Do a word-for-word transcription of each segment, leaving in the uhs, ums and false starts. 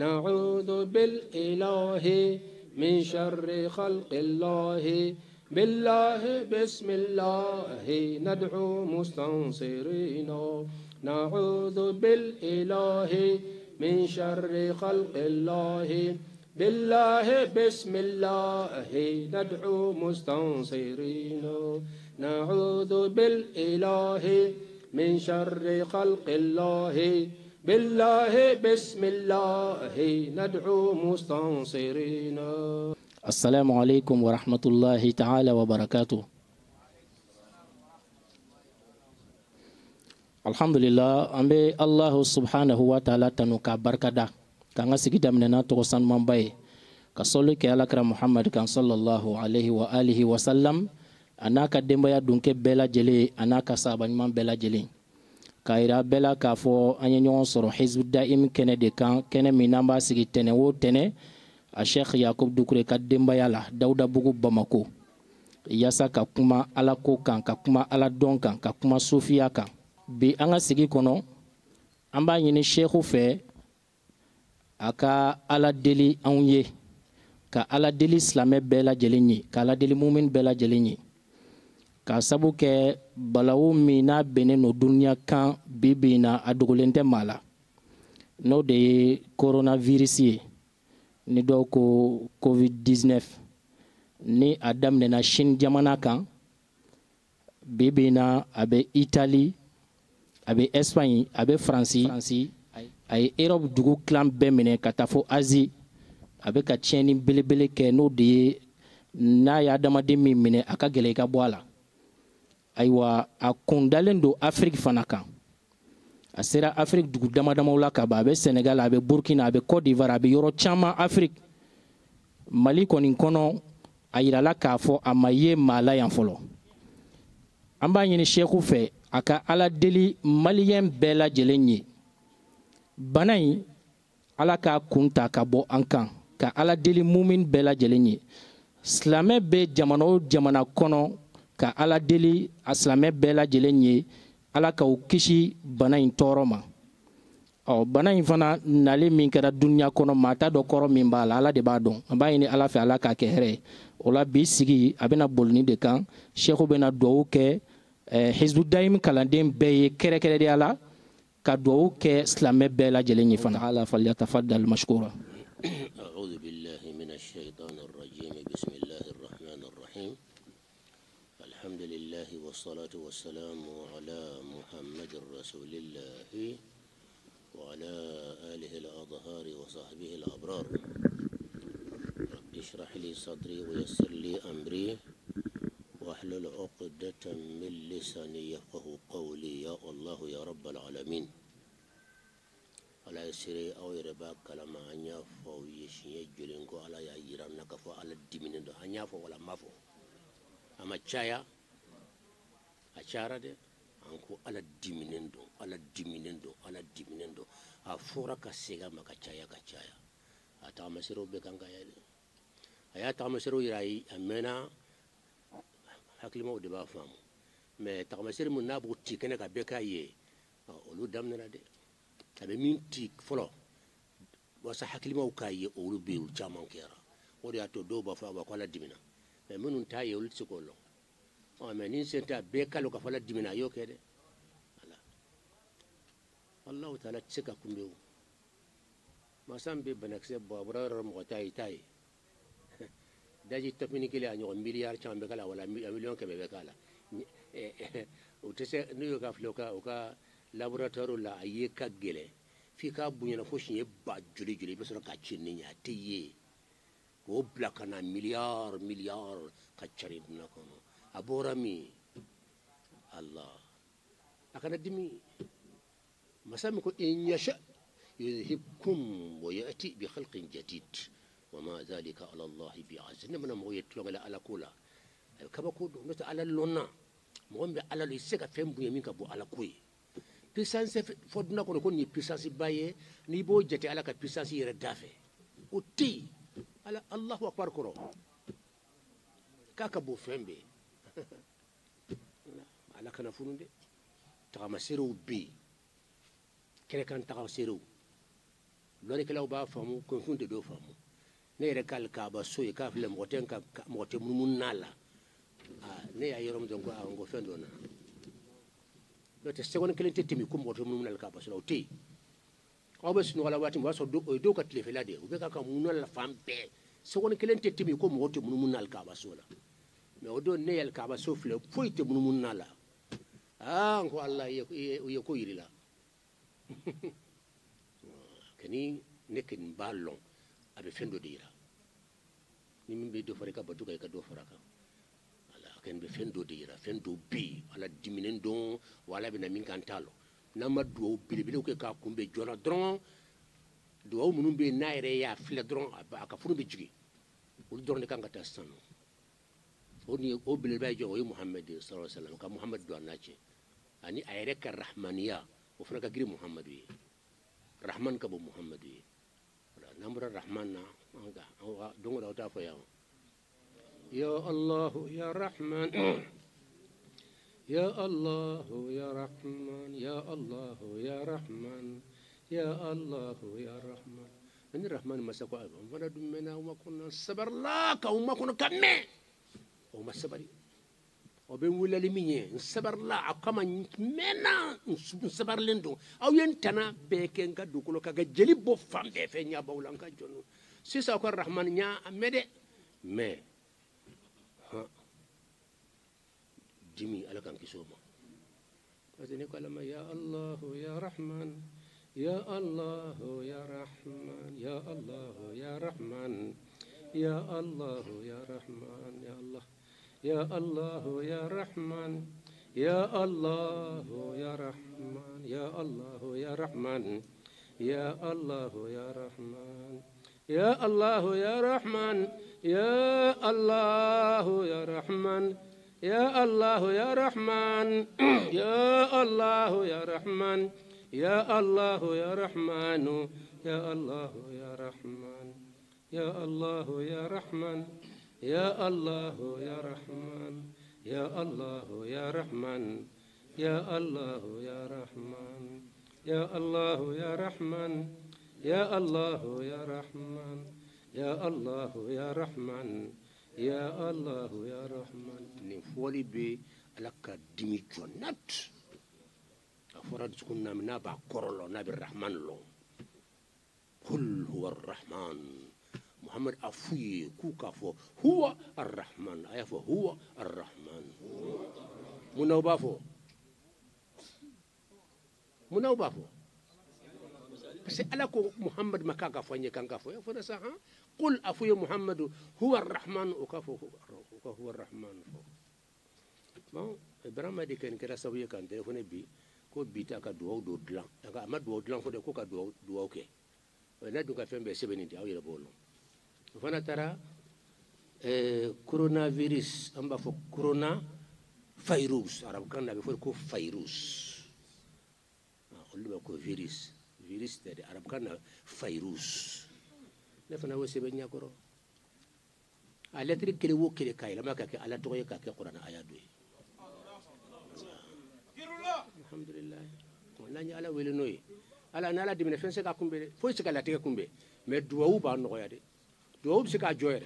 نعوذ بالإله من شر خلق الله بالله بسم الله ندعو مستنصرين نعوذ بالإله من شر خلق الله بالله بسم الله ندعو مستنصرين نعوذ بالإله من شر خلق الله بالله بسم الله ندعو مستنصرين. السلام عليكم ورحمة الله تعالى وبركاته. الحمد لله أمبي الله سبحانه وتعالى تنوكا بركدا كان سيدا مننا توسان مباي كسولي كالاكرا محمد كان صلى الله عليه وآله وسلم أناك دمبيا دونك بلا جلي أناك سابن من بلا جلي kaira bela k'a fɔ an ye ɲɔgɔn sɔrɔ hizbu daim kɛnɛ de kan kɛnɛ min n'an b'a sigi tɛnɛ o tɛnɛ a sheikh yakub dukure ka denbaya la dawudabugu bamako yasa ka kuma ala ko kan ka kuma ala dɔn kan ka kuma sufiya kan bi an ka sigi kɔnɔ an b'a ɲini sheikh fɛ a ka ala deli anw ye ka ala deli silamɛ bɛɛ lajɛlen ye ka ala deli mumin bɛɛ lajɛlen ye ka sabu kɛ balawu min n'a bɛnnen no duniya kan bi bi in na a dogolen tɛ maa la n'o de ye coronavirus ye ni dɔw ko covid dix-neuf ni a daminɛna Chine jamana kan bi bi in na a bɛ Italie a bɛ Espagne a bɛ Faransi a ye Europe dugu tilan bɛɛ minɛ ka taa fo Asie a bɛ ka tiɲɛni belebele kɛ n'o de ye n'a ye adamaden min minɛ a ka gɛlɛn i ka bɔ a la. Ayiwa a kundalen do Afrique fana kan a sera Afrique dugu damadamaw la ka ban a bɛ Senegal a bɛ Burkina a bɛ Côte d'Ivoire a bɛ yɔrɔ caman Afrique Mali kɔni kɔnɔ a yirala k'a fɔ a ma ye maa la yan fɔlɔ an b'a ɲini sheikhu fɛ a ka ala deli maliyɛn bɛɛ lajɛlen ye bana in ala k'a kun ta ka bɔ an kan ka ala deli mumin bɛɛ lajɛlen ye silamɛ bɛ jamana o jamana kɔnɔ ka ala deli a silamɛ bɛɛ lajɛlen ye ala k'aw kisi bana in tɔɔrɔ ma ɔ bana in fana nali min kɛra duniya kɔnɔ maa t'a dɔn kɔrɔ min b'a la ala de b'a dɔn an b'a ɲini ala fɛ ala k'a kɛ hɛrɛ ye o la bi sigi a bɛna bolini de kan sheikhu bɛna duwawu kɛ hizbu daim kalanden bɛɛ ye kɛrɛkɛrɛnnenya la ka duwawu kɛ silamɛ bɛɛ lajɛlen ye fana ala falyatafaddal mashkura. أعوذ بالله من الشيطان الرجيم بسم الله الرحمن الرحيم الحمد لله والصلاة والسلام على محمد رسول الله وعلى آله الأطهار وصحبه الأبرار رب اشرح لي صدري ويسر لي أمري واحلل عقدة من لساني يفقه قولي يا الله يا رب العالمين على يسري أو يربا كلام أنيا فو يشيء جلينكو على يا يرانا كفو على الدمين ده أنيا فو ولا ما فو أما تشايا أشارة ده أنكو على الدمين ده على الدمين ده على الدمين ده أفورا كسيغا ما كتشايا كتشايا أتامسيرو بكان كايا أيا تامسيرو يراي أمنا hakili ma o de b'a faamu mais tagamasere mun n'a b'o ti kɛnɛ ka bɛɛ k'a ye olu daminɛna dɛ a bɛ min ti fɔlɔ walasa hakilimaw k'a ye olu bɛ yen caman kɛra o de y'a to dɔw b'a fɔ a ko ala dimina mais minnu t'a ye olu tɛ se k'o lɔn mais ni sen t'a bɛɛ kalo ka fɔ ala dimina a y'o kɛ dɛ ala alahu taala tɛ se ka kunbɛ o masa min bɛ banakisɛ bɔ a bɔra yɔrɔ mɔgɔ t'a ye i t'a ye daji topini kelen a ɲɔgɔn miliyari caman bɛ k'a la wala miliyɔn kɛmɛ bɛ k'a la o tɛ se n'u y'o ka filɛ o ka laboratoire la a ye ka gɛlɛn f'i k'a bonyana fo siɲɛ ba joli joli i bɛ sɔrɔ ka ci ni ɲɛ a tɛ ye k'o bila ka na miliyari miliyari ka cari duniya kɔnɔ a bɔra min Allah a kana dimi masa min ko in yasha yuzhibkum wa ya'ti bi khalqin jadid وما ذلك على الله بعزيز نمنا مو يتلون على كولا كما كودو نتا على لونا مو مبي على لي سيكا فيم بو يمين كبو على كوي puissance fodna ko ko ni puissance baye ni bo jete ala ka puissance yere dafe o ti ala Allahu akbar ko kaka bo fembe ala kana fununde tagama seru bi kere kan tagama seru lori kala ba famu ko funde do famu ne re kal ka ba so e ka fle mo ten ka mo te mun nala ah ne ya yorom don ko ngo fendo na do te segon kelen te timi ko mo te mun nala ka ba so te o be sunu wala wati mo so do do ka tele fela de o be ka ka mun nala fambe segon kelen te timi ko mo te mun nala ka ba so la me o do ne yel ka ba so fle foi te mun nala ah ko Allah ye ko yirila kani nekin ballon abe fendo dira ni min be do farika batuka ka do faraka ala ken be fendo dira fendo bi ala diminen don wala be na min kan talo nama do bilibile ko ka kumbe jona dron do munum be naire ya fle dron aka funu be jigi ul dron kan ta sanu oni o bilibile jo o Muhammad sallallahu alaihi wasallam ka Muhammad do anache ani ayre ka rahmaniya o fana ka giri Muhammad wi rahman ka bo Muhammad wi namra rahman na anga dongo da ta fa ya ya Allah ya rahman ya Allah ya rahman ya Allah ya rahman ya Allah ya rahman ani rahman masako aba mana dumena wa kunna sabar la ka umma kunna kamme o masabari o be wulali minye sabar la akama mena sabar lendo aw yentana be ken ka dukulo kaga jeli bo fambe fe nya bawlan ka jonno sisa ko rahman nya mede me ha dimi ala kan kisoma azene ko lama ya Allah ya rahman ya Allah ya rahman ya Allah ya rahman ya Allah ya rahman ya Allah يا الله يا رحمن يا الله يا رحمن يا الله يا رحمن يا الله يا رحمن يا الله يا رحمن يا الله يا رحمن يا الله يا رحمن يا الله يا رحمن يا الله يا رحمن يا الله يا رحمن يا الله يا رحمن يا الله يا رحمن يا الله يا رحمن يا الله يا رحمن يا الله يا رحمن يا الله يا رحمن يا الله يا رحمن يا الله يا رحمن نفولي بي لك دمي جنات أفراد كنا من نبع كورلو نبي الرحمن لو قل هو الرحمن محمد أفوي كوكا فو هو الرحمن أيفو هو الرحمن منوبافو منوبافو بس ألاكو محمد مكاكا فاني كانكا فو يفو ساها قل أفوي محمد هو الرحمن وكافو هو الرحمن فو ما إبراهيم دي كان كده سويه كان تلفون بي كو بيتا كا دواو دو دلان أكا أما دواو دلان فو ده كو كا دواو دواو كي ونادو كافين بسبنين دي أو يلبولو fana tara eh, coronavirus amba fo corona virus arab kan na be fo ko virus ah ko virus virus de arab kan na virus ne fana wo sebe nya koro a lettre kele wo kele kay la maka ke ala to ye ka ke qur'an aya do alhamdulillah wala nya ala wele noy ala na ala dimene fense ka kumbe fo se ka la te kumbe mais duwa ba no ya de do bi ka joyere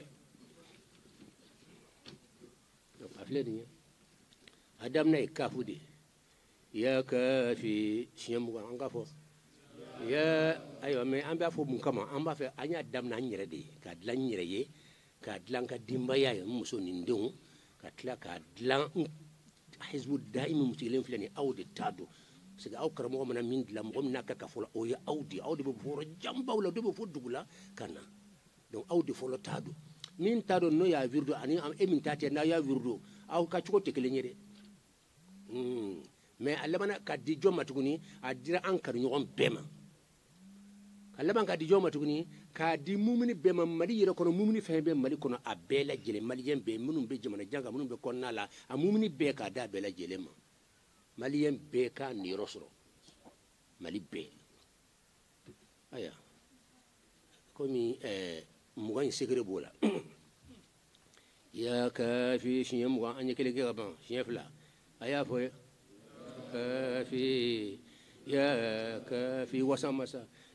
do afleni adam nay kafude ya kafi shiyam ko an gafo ya ayo me an ba fo mun kama an ba fe anya adam na nyere de ka dlan nyere ye ka dlan ka dimba ya muso ni ndon ka tla ka dlan hizbu daim mutilen flani awde tado siga aw karamo mana min dlam ko na ka ka fo o ya awdi awdi bo fo jamba wala do bo fo dugula kana donc awdi folo tado min tado no ya virdo ani am e min tate na ya virdo aw ka chuko tekele nyede hmm mais allamana ka di jomma tuguni a dira an kar nyon bema allamana ka di jomma tuguni ka di mumini bema mali yere kono mumini fembe mali kono a bela jele mali yembe munum be jamana janga munum be konna la a mumini be ka da bela jele ma mali yembe ka ni rosro mali be aya komi eh mugan segre bola ya ka fi shiye mugan anye kele ke ban shiye fla aya fo ka fi ya ka fi wasa masa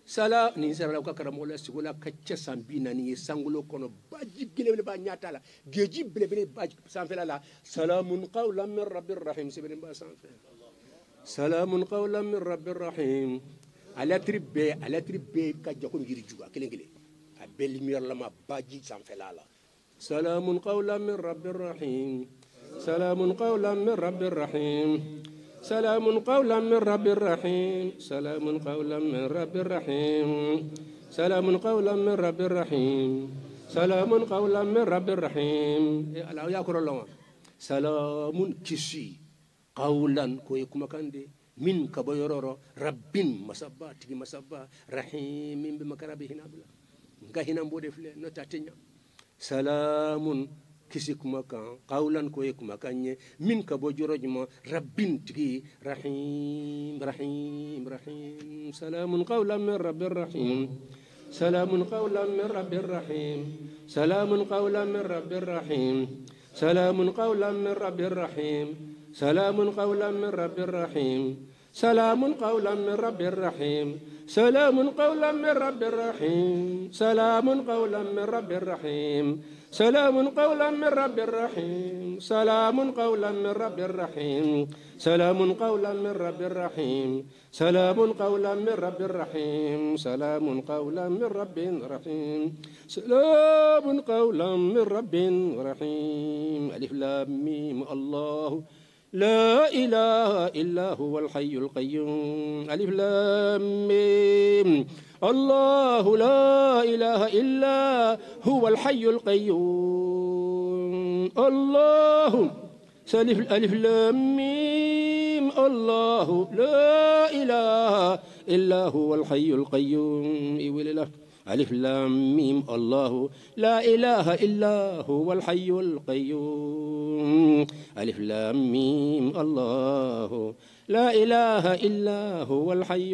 sala ni sara la ka karamola sigola kacce sambina ni sangulo kono baji gele ba nyata la geji bele bele baji sanfela la salamun qawlan min rabbir rahim sibin ba sanfela salamun qawlan min rabbir rahim ala tribe ala tribe ka jako ngiri juga kelen kelen a bel mir la ma baji sanfela la salamun qawlan min rabbir rahim salamun qawlan min rabbir rahim سلام قولا من رب الرحيم سلام قولا من رب الرحيم سلام قولا من رب الرحيم سلام قولا من رب الرحيم لا ياكل الله سلام كشي قولا كوي كما كان دي من كبيرورو رب مسبا تيجي مسبا رحيم بمكربه هنا بلا نكا هنا مبودي فلي نوتاتينيا سلام kisi kuma kan qawlan ko ye kuma kanye min ka bo jorojmo rabbin tigi rahim rahim rahim salamun qawlan min rabbir rahim salamun qawlan min rabbir rahim salamun qawlan min rabbir rahim salamun qawlan min rabbir rahim salamun qawlan min rabbir rahim salamun qawlan min rabbir rahim salamun qawlan min rabbir rahim salamun qawlan min rabbir rahim سلام قولا من رب الرحيم سلام قولا من رب الرحيم سلام قولا من رب الرحيم سلام قولا من رب الرحيم سلام قولا من رب رحيم سلام قولا من رب رحيم ألف لام ميم الله لا إله إلا هو الحي القيوم ألف لام ميم الله لا إله إلا هو الحي القيوم الله سالف ألف لام ميم الله لا إله إلا هو الحي القيوم إيوه ألف لام ميم الله لا إله إلا هو الحي القيوم ألف لام ميم الله لا إله إلا هو الحي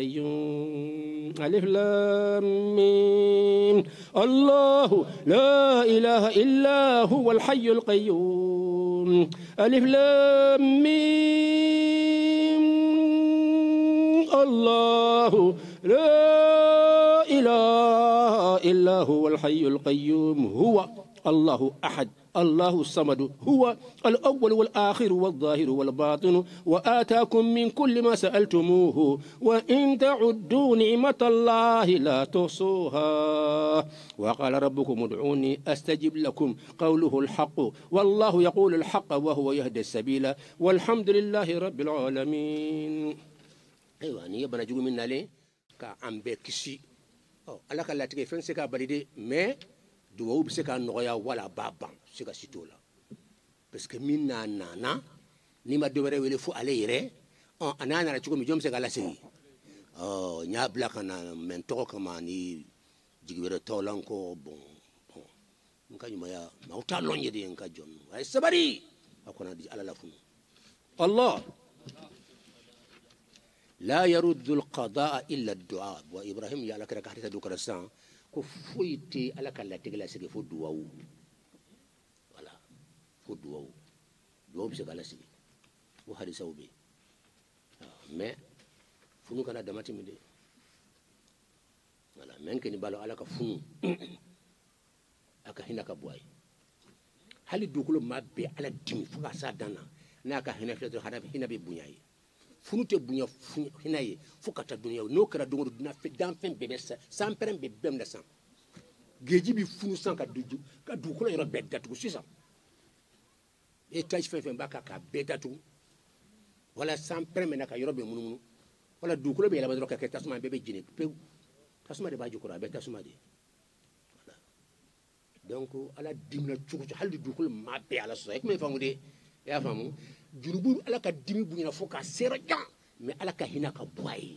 القيوم ألف لام ميم الله لا إله إلا هو الحي القيوم ألف لام ميم الله لا إله إلا هو الحي القيوم هو الله أحد الله الصمد هو الأول والآخر والظاهر والباطن وآتاكم من كل ما سألتموه وإن تعدوا نعمة الله لا تحصوها وقال ربكم ادعوني أستجب لكم قوله الحق والله يقول الحق وهو يهدي السبيل والحمد لله رب العالمين. أيوة أنا بنا جوا من نالي كأم بكسي أو الله كلا تيجي فين سكا بريدي ما دواو بسكا نغيا ولا بابا سكا سيتولا بس كمينا نانا نيما دوبره ويلي فو عليه ري أو أنا أنا رجوع ميجوم سكا لا سي أو نيابلا كنا من توك كمان ني جيبره تولانكو بون بون نكا يوم يا ما وتالون يدي نكا جون هاي سباري أكون دي على لفون الله لا يرد القضاء إلا الدعاء وإبراهيم يا لك رك حتى دوكرا سان كفويتي على كلا تجلا سكي فو دعاء ولا فو دعاء دعاء بسكالا سكي وهذا سوبي ما فنو كنا دماتي مدي ولا من كني بالو على كفنو أكا هنا كبواي هل دوكلو ما بي على دم فوق سادنا ناكا هنا في هذا هنا ببنياي funute bunya hinaye fukata dunya no kara dongo duna fe dan fen bebe sa san peren be bem da san geji bi funu san ka duju ka du ko yoro bedda tu sisa e taj fen fen baka ka bedda tu wala san peren me naka yoro be mununu wala du ko be la badro ka ka tasuma bebe jine pe tasuma de ba jukura be tasuma de wala donc ala dimna chuku haldi du ko ma be ala so ek me famude ya famu jurubu ala ka dimi buñina fo ka sera jan mais ala ka hina ka boy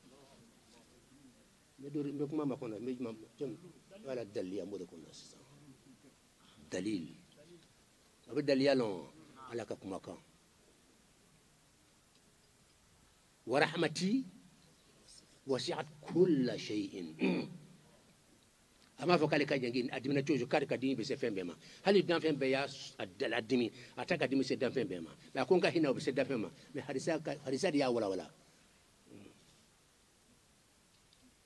me do me kuma ma kono me mam jom wala dalil amode kono dalil abe dalil lon ala ka kuma kan wa rahmati wasi'at kull shay'in ama fo kale ka jangi adimina tojo kare ka dimi be se fembe ma hali dan fembe ya adala dimi ataka dimi se dan fembe ma la kon ka hina be se dan fembe ma me hadisa hadisa ya wala wala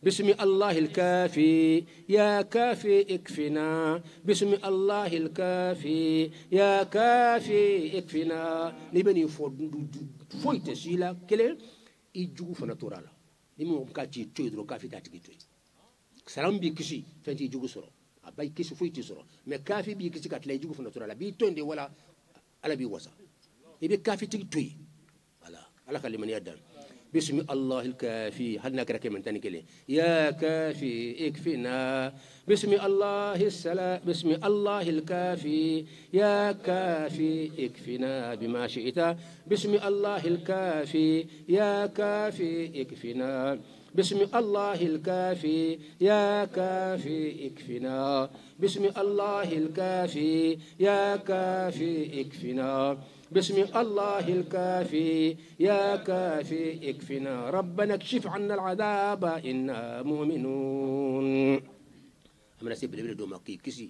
بسم الله الكافي يا كافي اكفنا بسم الله الكافي يا كافي اكفنا نبني فويت سيلا كله يجو فناتورالا نمو كاتي توي درو كافي تاتي توي سلام بي كسي فنتي يجو سورو اباي كسي فويت سورو مي كافي بي كسي كاتلا يجو فناتورالا بي توندي ولا على بي وسا يبي كافي تي توي ولا على كلمه يدان بسم الله الكافي هل نكرك من تاني كلي يا كافي اكفنا بسم الله السلام بسم الله الكافي يا كافي اكفنا بما شئت بسم الله الكافي يا كافي اكفنا بسم الله الكافي يا كافي اكفنا بسم الله الكافي يا كافي اكفنا بسم الله الكافي يا كافي اكفنا ربنا اكشف عنا العذاب إنا مؤمنون أمنا سيب لبلا دوما كي كسي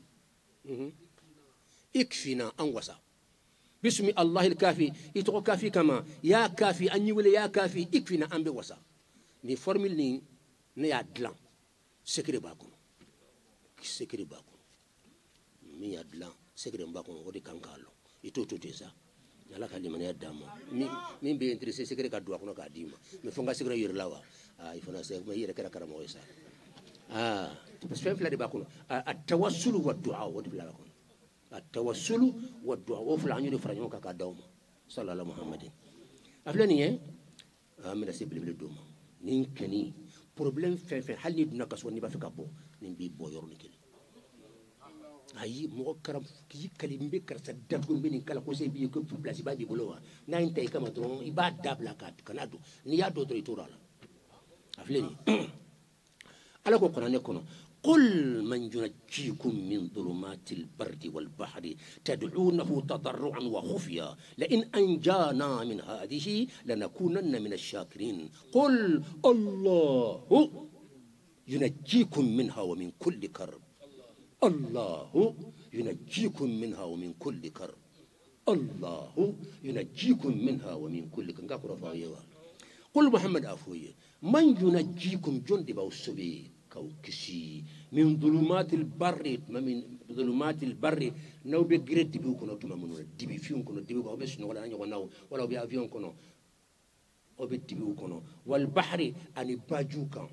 اكفنا أنوسا بسم الله الكافي يتقو كافي كما يا كافي أني ولا يا كافي اكفنا أنبي وسا ni formule ni ne ya dlan secret ba ko secret ba ko mi ya dlan secret ba ko o de kankalo ito to tesa ala ka limani ya dama mi mi be intéressé secret ka do ko ka dima mi fonga secret yir lawa ah il faut na se ma yire kara kara mo isa ah parce que fla de ba ko at tawassul wa du'a wa de la ko at tawassul wa du'a wa fla ñu de franyo ka ka dawma sallallahu muhammadin aflani hein ah mi da se bele do ma nin keni problème fen fen hal ni duna kaso ni ba fi ka bo nin bi bo yor ni keli ayi mo karam ki kali mbe kar sa dab ko mbini kala ko se bi ko place ba bi bolo wa na inte kama don iba dabla ka kanado ni ya do do itorala afleni ala ko qur'an ko no قل من ينجيكم من ظلمات البرد والبحر تدعونه تضرعا وخفيا لئن أنجانا من هذه لنكونن من الشاكرين قل الله ينجيكم منها ومن كل كرب الله ينجيكم منها ومن كل كرب الله ينجيكم منها ومن كل كرب قل محمد أفوي من ينجيكم جند بوسبي كو كسي من ظلمات البر من ظلمات البر نو بغريت ديبو كونو توما منو ديبي فيون كونو ديبي كو بس ولا نيو ناو ولا بي افيون كونو او بي ديبو كونو والبحر اني باجوكا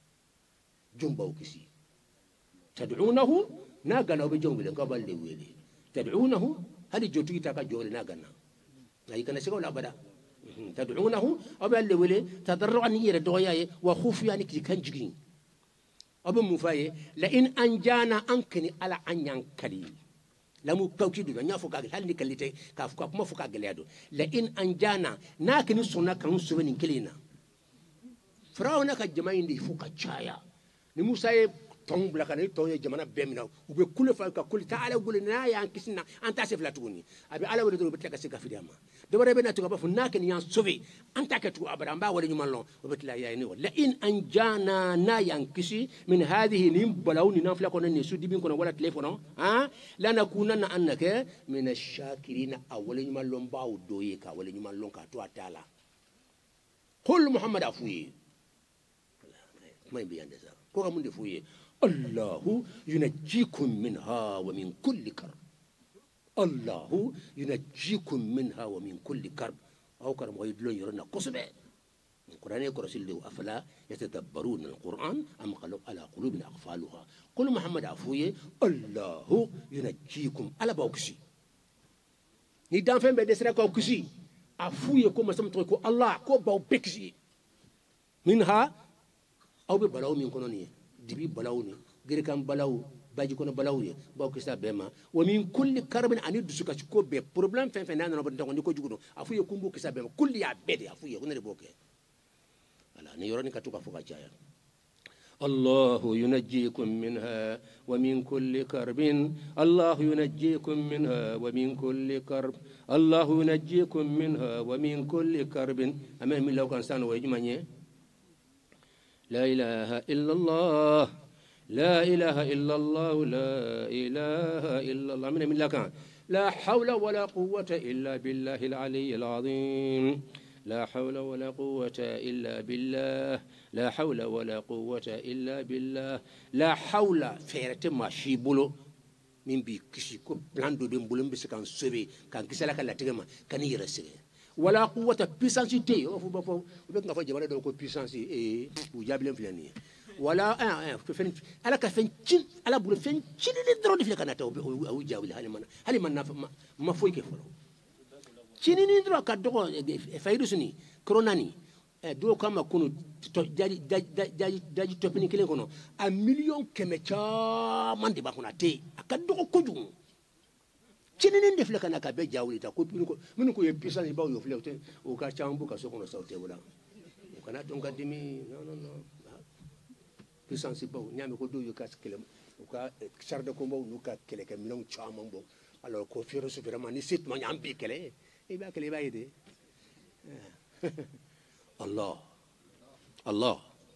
جومباو كسي تدعونه ناغنا بي جومبي قبل لي ويلي تدعونه هل جوتي تاكا جوري ناغنا اي كان سيغو لا بدا تدعونه او بي ويلي تضرعا يرد دوياي وخفيا ني كان جيغين أبو مفاي لئن أنجانا أنكني على أنيان كلي لمو كوكي دو نيا فوكا هل نكليتي كافوكا كما فوكا غليادو لئن أنجانا ناكني سونا كانو سوين كلينا فراونا كجماين دي فوكا تشايا نموسى تون بلا كان تون جمانا بيمنا وبي كل فالكا كل تعالى قول نا يا انكسنا انت اسف لا توني ابي على ولد بتلك سكا في ديما دبر بينا تو بف ناكن يان سوفي انت كتو ابرام با ولا نيمان لون وبتلا يا ني ولا ان انجانا نا ينكسي من هذه نيم بلاوني نافلا كون ني سودي بين كون ولا تليفون ها لا نكونن انك من الشاكرين اول نيمان لون باو دويكا ولا نيمان لون كا تو تعالى قل محمد افوي ما يبين ده كو من دفوي الله ينجيكم منها ومن كل كرب الله ينجيكم منها ومن كل كرب أو كرم ويدلون يرنا قصبة القرآن يقول له أفلا يتدبرون القرآن أم قالوا على قلوب أقفالها قل محمد عفوية الله ينجيكم على باوكسي ندان فين بدسرة كوكسي عفوية كم سمتوا الله كو باوكسي منها أو ببلاو من كونونية dibi balawni gere kam balaw baji kono balawye baw kisa bema wa min kulli karbin ani dusuka ko be problem fen fen nan no bonta ko jugudo afu ye kumbu kisa bema kulli ya bede afu ye wonere boke ala ni yoroni katuka fuka chaya الله ينجيكم منها ومن كل كرب الله ينجيكم منها ومن كل كرب الله ينجيكم منها ومن كل كرب امام لو كان سان ويجمعني لا إله إلا الله لا إله إلا الله لا إله إلا الله من من لكان لا حول ولا قوة إلا بالله العلي العظيم لا حول ولا قوة إلا بالله لا حول ولا قوة إلا بالله لا حول فيرت ما شيبولو من بي كشي كو بلاندو دي مبولم بس كان سوبي كان كسلا كلا تيما كان يرسي ولا قوة puissance تي او فو فو بك نفا جبال دو كو puissance اي وجابلم فلاني ولا اه اه فين على كفين تشين على بول فين تشين لي درو دي فلكنا تو او جاول هل من هل من ما فوي كيفلو تشين ني درو كدو فايروسني كوروناني do kama kuno daji daji daji topini kelen kono a million kemecha mande ba kuna te akado ko koju chinini ndefle kana ka be jawli ta ko pinu ko minu ko ye puissance ba yo fle o ka chambu ka so kono saute wala o kana don ka dimi non non non puissance ba nyame ko do yo ka kele o ka charde ko mbaw no ka kele ka million chama mbo alors ko firo su vraiment ni sit ma nyambi kele e ba kele ba yede الله الله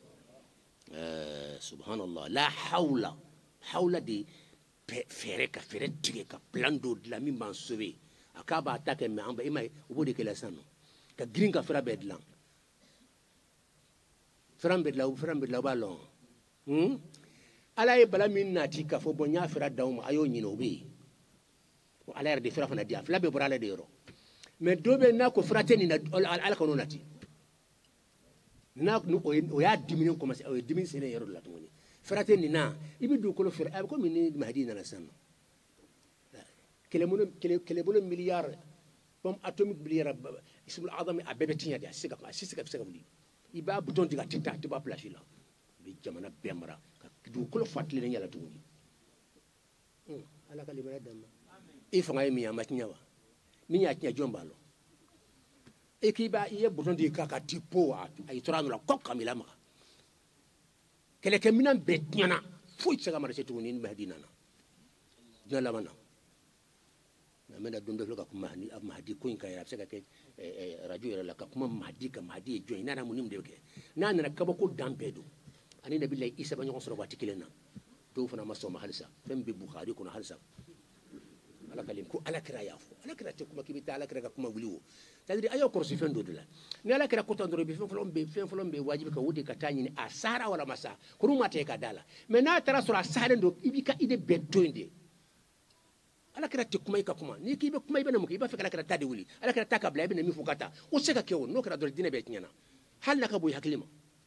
آه سبحان الله لا حول حول دي فريكا فريتيكا بلاندو لا مي مانسوي akaba atake me amba ima ubodi kala sano ka gringa fra bedlan fra bedla fra bedla balon hm ala e bala min nati ka fo bonya fra dawma ayo nyino bi ala er de fra fana dia fla be borale de ro mais dobe na ko frateni na ala kono nati na no o ya dimini commencer o dimini sene yero la toni frate ni na ibi du ko lo fer ko min mahdi na sanno kele mun kele kele bolo milliard bom atomic milliard ismul azami abebetinya dia sika ka sika sika buli iba buton diga tita tiba place la bi jamana bemra ka du ko lo fatli ni yala tuni ala kalima dama e fanga mi amatinya wa mi nya nya jombalo ekiba iye butondi kaka tipo ay torano la kokka mi lama kele ke minan betnyana fuy tsaga mara setu ni mahdina na jala mana na mena dondo ka kuma ni ab mahdi ko inka ya saka ke radio la ka kuma mahdi ka mahdi jo ina na munim de ke na na ka ko dampedo ani nabi lay isa banyo soro wati kilena to fana maso mahalsa fembe bukhari kuna halsa ala kalim ko ala kira yafu ala kira te kuma kibita ala kira ka kuma wuliwo c'est-à-dire ayo korsi fendo de la ni ala kira ko tandoro bi fen folom be fen folom be wajibi ka wudi ka tanyini asara wala masa ko ruma te ka dala mais na tara sura sare ndo ibika ide betonde ala kira te kuma ka kuma ni kibe kuma ibe namuki iba fe kala kira tade wuli ala kira taka bla ibe na mi fukata o seka kewo no kira do dina be tinyana hal naka boy haklima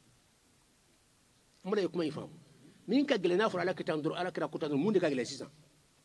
mala kuma ifam min ka gele na fura ala kira tandoro ala kira ko tandoro munde ka gele six cents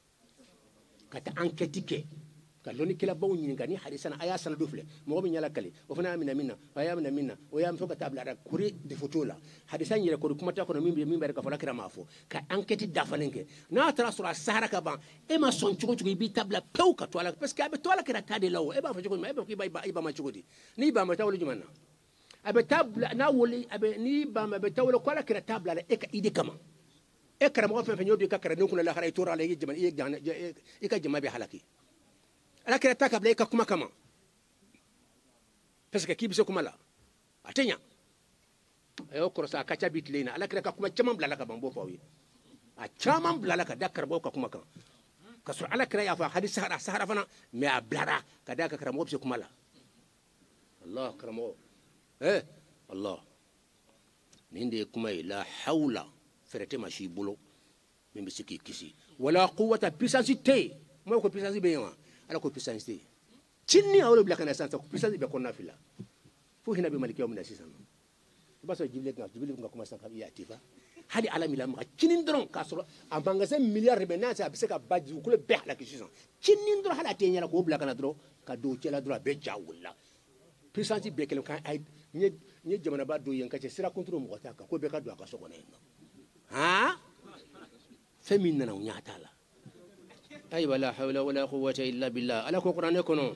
kata enquête ke ka loni kila baw nyini ngani hadisana aya sana dofle mo bi nyala kale o fana amina minna aya amina minna o ya mfoka tabla da kuri de photo la hadisa nyira ko kuma ta ko mimbi mimbi ka fala kira mafo ka enquête da falenke na tara sura sahara ka ban e ma son chugo chugo bi tabla pew ka to ala parce que abe to ala kira tade lawo e ba fa chugo ma e ba ki ba ba ma chugo di ni ba ma tawli jumanna abe tabla na woli abe ni ba ma be tawlo ko ala kira tabla la e ka ide kama e kara mo fa fa nyodi ka kara nuko la khara itora la yijman e gana e ka jama be halaki ala kira taka bla ka kuma kama parce que kibise kuma la atenya ayo korsa ka chabit lena ala kira ka kuma chamam bla la ka bambo fawi a chamam bla la ka dakar bo ka kuma kan kasur ala kira ya fa hadis sahara sahara fana me a blara ka daka kara mo bise kuma la allah karamo eh allah ninde kuma la hawla ferete mashi bolo membe siki kisi wala quwwata puissance te mo ko puissance be yawa ala ko puissance te cinni awlo bla kana sansa ko puissance be ko nafila fu hina be maliki yawmina sisan baso jible nga jible nga commencer ka ya tifa hadi ala mila ma cinin dron ka soro en magasin milliard be na sa be ka badji ko le be la ki sisan cinin dron hala te nyala ko bla kana dro ka do cela dro be jawula puissance be kelen kan ay nye nye jamana ba do yanka ce sira kontro mo ta ka ko be ka do ka so ko ne ha femina na unyata la ay wala hawla wala quwwata illa billah ala ko qur'an ko non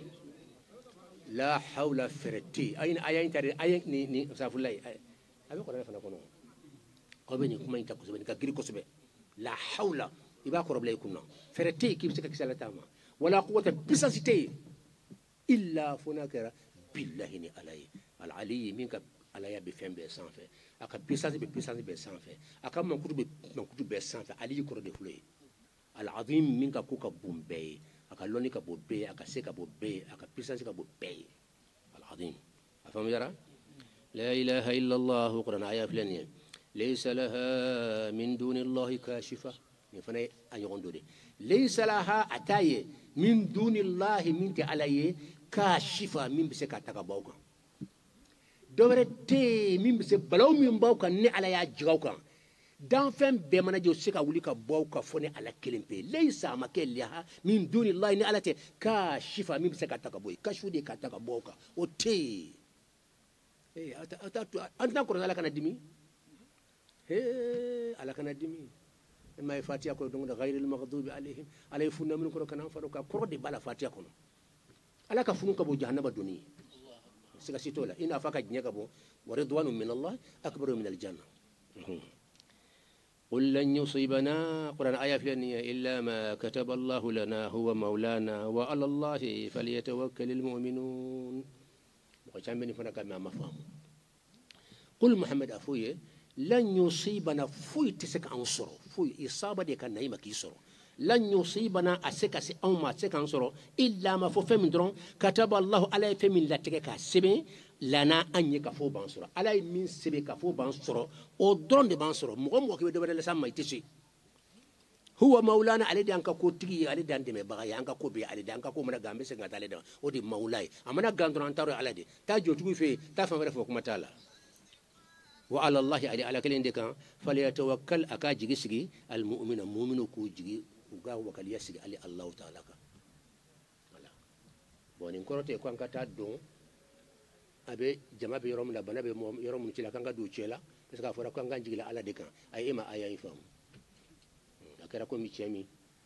la hawla ferti ayna ayin tare ayin ni ni safulay abi qur'an fa ko non ko be ni kuma inta ko be ka giri ko be la hawla iba ko roblay kunna ferti ki bisaka kisala tama wala quwwata bisasite illa funakara billahi ni alay al ali minka alaya be fembe sanfe aka puissance be puissance be sanfe aka mankutu be mankutu be sanfe ali ko de fulay al azim minka ko ka bombe aka loni ka bombe aka se ka bombe aka puissance ka bombe al azim أفهم يرى لا إله إلا الله قرآن آية فلانية ليس لها من دون الله كاشفة فني أن يقول ليس لها أتاي من دون الله من تعالى كاشفة من بسكة تكبوكا دورتي من بسكة بلو من بوكا ني على يا جوكا دان فم بمنا جو سكا وليكا بوكا فني على كلمة ليس ما كلها من دون الله ني على كاشفة من بسكة تكبوي كاشفة دي كتكبوكا وتي إيه أنت أنت أنت نقول على كنا دمي إيه على كنا دمي ما يفاتيا كل دون غير المغضوب عليهم على يفون من كل كنا فروكا كرد بالا فاتيا كنا على كفنون كبو جهنم الدنيا سكاسيتولا إن أفاك جنيا كبو ورضوان من الله أكبر من الجنة قل لن يصيبنا قرآن آية فلانية إلا ما كتب الله لنا هو مولانا وعلى الله فليتوكل المؤمنون وكان بني فنا كما مفهوم قل محمد أفوي لن يصيبنا فوي تسك أنصر فوي إصابة دي كان نايمة كيسر لن يصيبنا أسك أسي أو ما أسك أنصر إلا ما فو فمن درون كتب الله على فمن لا تكك سبي لنا أن يكفو بانصر على من سبي كفو بانصر أو درون دي بانصر مغم وكي بدو بدل سامة يتسي هو مولانا على دي أنك كو تيجي على دي أنت مبغاي أنك كو بي على دي أنك كو منا غامبي سنغات على دي ودي مولاي أمنا غاندرو أنتارو على دي تاجو تقول في تافن فرفو كمتالا وعلى الله على على كل عندك فليتوكل أكا جيجي سجي المؤمن المؤمن كو جيجي وقا وكل يسجي على الله تعالى ولا بونين كروتي كو أنك تادون أبي جماعة يوم لا بنا بيوم يوم نشيلا كانغا دو تشيلا بس كافورا كانغا جيجي على ديكا أي إما أي يفهم أكيرا كو ميشيمي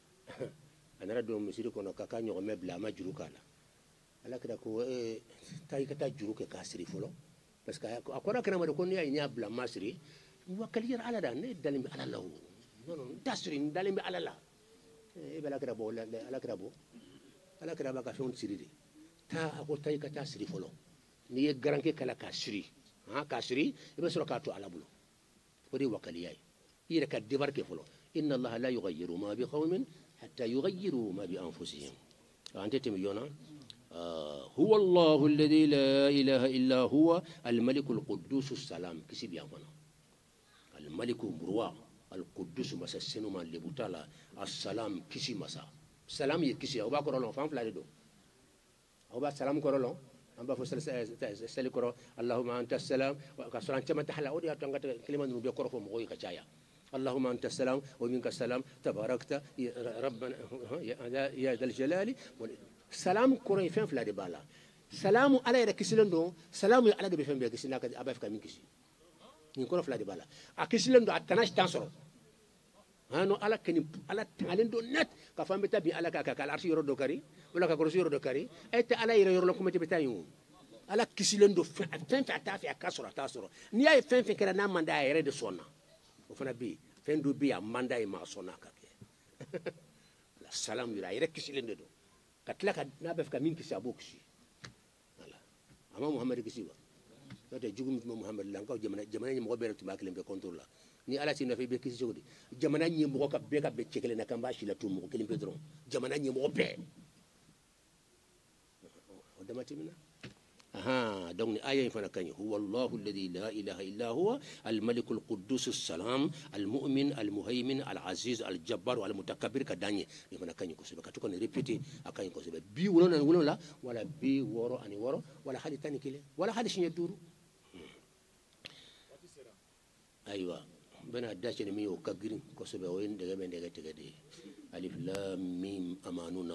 أنا ردو مسيري كونو كاكا نيو مبلا ما جروكا لا على كده كو تاي كتا جروكا كاسري فلو بس أقول كنا ما نكون يا إني أبلا ماسري وكلير على ده ندلم على الله تسري ندلم على الله إيه بلا كده بقول على كده بقول على كده بقى فيون سريري تا أقول تاي كتا سري فلو نيه غرانك كلا كاسري ها كاسري يبقى سرقة كاتو على بلو ودي وكلياي يرى كدبر كفلو إن الله لا يغير ما بقوم حتى يغيروا ما بأنفسهم أنت تميونا آه هو الله الذي لا إله إلا هو الملك القدوس السلام كسب يامنا الملك مروا القدوس مسا سنما لبوتالا السلام كسي مسا سلام يكسي أو باكر الله فهم فلا يدو أو با سلام كرولون أم با فسل سل كرو اللهم أنت السلام وكسران كما تحلا أودي أتوقع كلمة نبي كرو فم غوي كجايا اللهم أنت السلام ومنك السلام تباركت ربنا يا ذا الجلال سلام كوري فين فلا دبالا سلام على يركسلندو سلام على دبي فين بيكسنا كذا أبا فكامين كسي نكورو فلا دبالا أكسلندو أتناش تانسرو هانو على كني على تعلندو نت كفام بتبي على كاكا العرش يرد كاري ولا كرسي يرد كاري أنت على يرى يرى لكم تبتايون على كسلندو فين في عتافي أكسر تاسرو نيا فين في كنا نام من دا يرد سونا وفنا بي فين دو بي أمان دا يما سونا كاكي السلام يرى يركسلندو كتلا كنا بفكر مين كسي أبوكسي الله أما محمد كسي با هذا جوجم محمد لانكو جمنا جمنا يمغو بيرت باكلم بكونترول لا ni ala sinu fe be kisi jodi jamana nyi mo ka be ka be chekele na kamba shi la tumu kelim pedron jamana nyi mo be o dama timina aha donc ni aya fana kany huwa allah alladhi la ilaha illa huwa al malik al quddus as salam al mu'min al muhaymin al aziz al jabbar al mutakabbir ka danye ni fana kany ko sebe katuko ni répéter akany ko sebe bi wono nan wono la wala bi woro ani woro wala hali tani kile wala hali shinya duru aywa bena dachene mi o kagiri ko sobe o en daga men daga tegade alif lam mim amanuna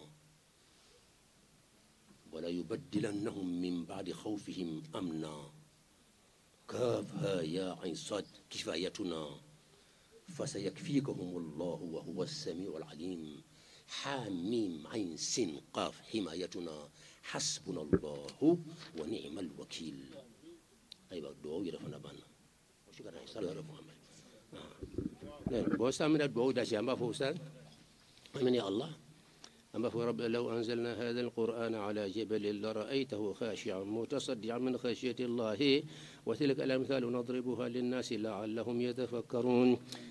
wala yubaddilannahum min ba'di khawfihim amna kaf ha ya ain sad kifayatuna fasayakfikahum Allah wa huwa as-sami'u al-alim hamim ain sin qaf himayatuna hasbunallahu wa ni'mal wakil aywa do yirafana bana شكرا صلى الله عليه وسلم بوسا من الدعوة داشي أما فوسان من يا الله أما فو رب لو أنزلنا هذا القرآن على جبل لرأيته خاشعا متصدعا من خشية الله وتلك الأمثال نضربها للناس لعلهم يتفكرون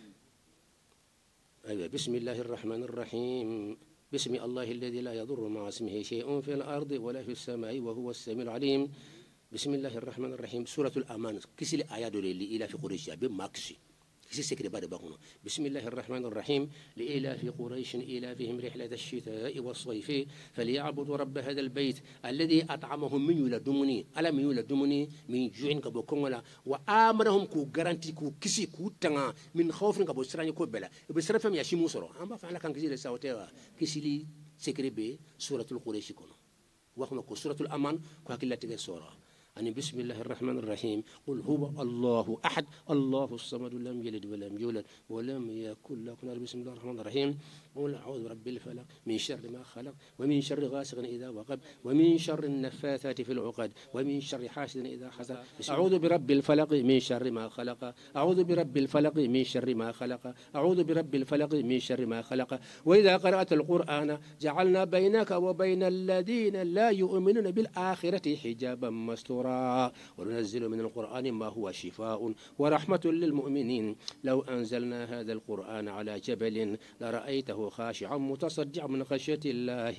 أيوة بسم الله الرحمن الرحيم بسم الله الذي لا يضر مع اسمه شيء في الأرض ولا في السماء وهو السميع العليم بسم الله الرحمن الرحيم سورة الأمان كسل آيات اللي إلى في قريش بماكسي كسي سكر بعد بقونا بسم الله الرحمن الرحيم لإلى في قريش إلى فيهم رحلة الشتاء والصيف فليعبدوا رب هذا البيت الذي أطعمهم من يولدمني ألا من يولدمني من جوع كبو ولا وآمرهم كو غارانتي كو كسي كو تنا من خوف كبو سراني كو بلا بسرف فم يشي موسرو أما فعلا كان كسي لساوتها كسي لي سكر بي سورة القريش كونو وهم كو سورة الأمان كو هكذا تجي سورة أن بسم الله الرحمن الرحيم قل هو الله أحد الله الصمد لم يلد ولم يولد ولم يكن له كفوا أحد بسم الله الرحمن الرحيم قل أعوذ برب الفلق من شر ما خلق ومن شر غاسق إذا وقب ومن شر النفاثات في العقد ومن شر حاسد إذا حسد أعوذ برب الفلق من شر ما خلق أعوذ برب الفلق من شر ما خلق أعوذ برب الفلق من شر ما خلق وإذا قرأت القرآن جعلنا بينك وبين الذين لا يؤمنون بالآخرة حجابا مستورا وننزل من القرآن ما هو شفاء ورحمة للمؤمنين لو أنزلنا هذا القرآن على جبل لرأيته خاشعا متصدعا من خشية الله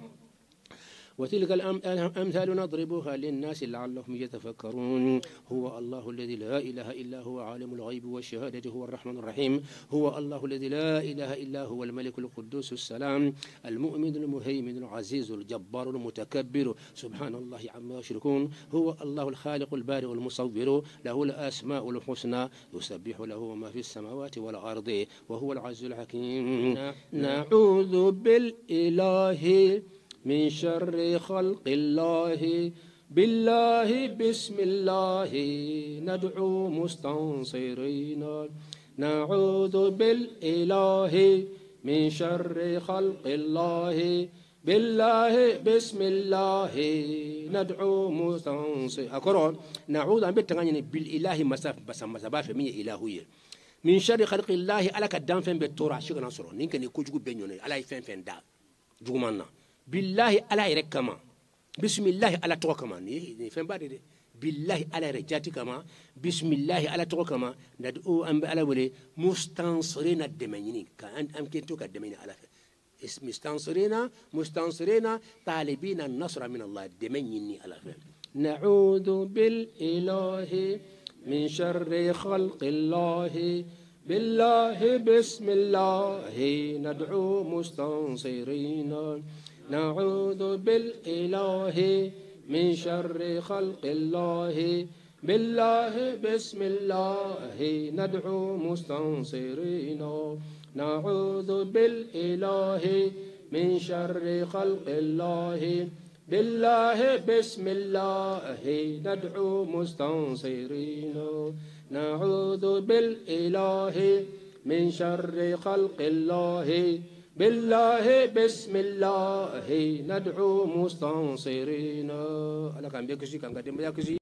وتلك الأمثال نضربها للناس لعلهم يتفكرون هو الله الذي لا إله إلا هو عالم الغيب والشهادة هو الرحمن الرحيم هو الله الذي لا إله إلا هو الملك القدوس السلام المؤمن المهيمن العزيز الجبار المتكبر سبحان الله عما يشركون هو الله الخالق البارئ المصور له الأسماء الحسنى يسبح له ما في السماوات والأرض وهو العزيز الحكيم نعوذ بالإله من شر خلق الله بالله بسم الله ندعو مستنصرين نعوذ بالإله من شر خلق الله بالله بسم الله ندعو مستنصرين أقرأ نعوذ بالإله مساف بس مسافة من إلهية من شر خلق الله على كدام فين بالتورا شو كنا صورة نينك نيكوجو بينيوني على فين فين دا جومانا بالله على يركما بسم الله على تو كما ني فين بعد بالله على رجاتي كما بسم الله على تو كما ندعو ام على ولي مستنصرين الدمنين كان ام كنتو كدمين على اسم مستنصرين مستنصرين طالبين النصر من الله الدمنين على فين نعوذ بالإله من شر خلق الله بالله بسم الله ندعو مستنصرين نعوذ بالإله من شر خلق الله بالله بسم الله ندعو مستنصرين نعوذ بالإله من شر خلق الله بالله بسم الله ندعو مستنصرين نعوذ بالإله من شر خلق الله بالله بسم الله ندعو مستنصرين.